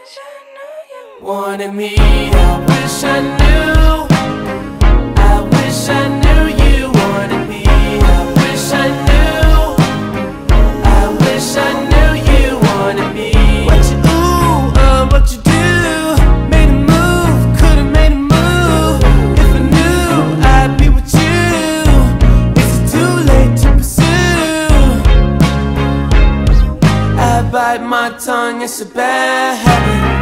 wanted me. I wish I knew. I wish I knew you wanted me. I wish I knew. I wish I knew you wanted me. What you what you do? Made a move, could've made a move. If I knew I'd be with you. Is it too late to pursue? I bite my tongue, it's a bad habit.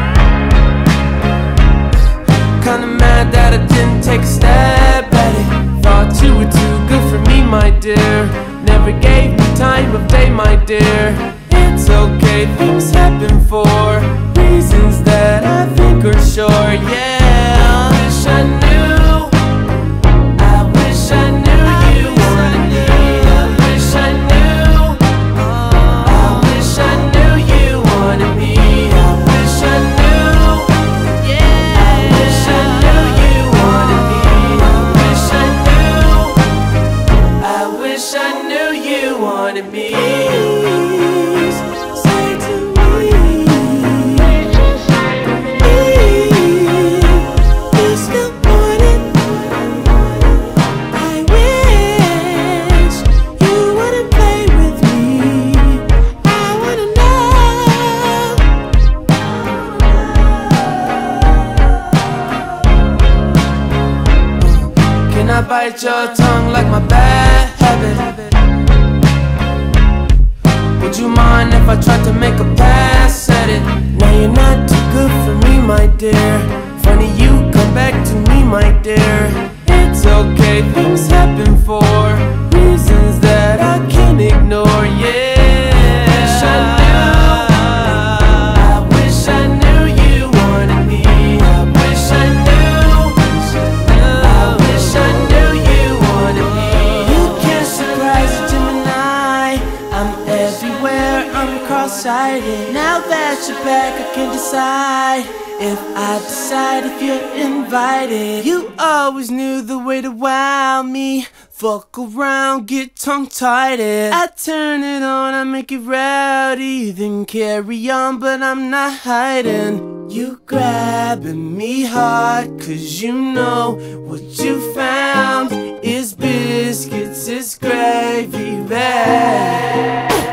Kinda mad that I didn't take a stab at it. Thought you were too good for me, my dear. Never gave me time of day, my dear. It's okay, things happen for reasons that I think are sure, yeah. I wish I knew. I wish I knew you wanted me. I wish I knew. I wish I knew you wanted me. I wish I knew. I wish I knew you wanted me. I wish I knew. I wish I knew you wanted me. Say to me, you still want it. I wish you wouldn't play with me. I wanna know. Can I bite your tongue like my bad habit? Would you mind if I tried to make a pass at it? Now you're not too good for me, my dear. Funny you come back to me, my dear. It's okay, things happen for reasons that I can't ignore, yeah. I wish I knew you wanted me. I wish I knew. I wish I knew you wanted me. You can't surprise a Gemini. I'm everywhere, I'm cross-sighted. Now that you're back, I can decide if I decide if you're invited. You always knew the way to wow me. Fuck around, get tongue-tied. I turn it on, I make it rowdy. Then carry on, but I'm not hiding. You grabbing me hard, cause you know what you found is biscuits, it's gravy bag.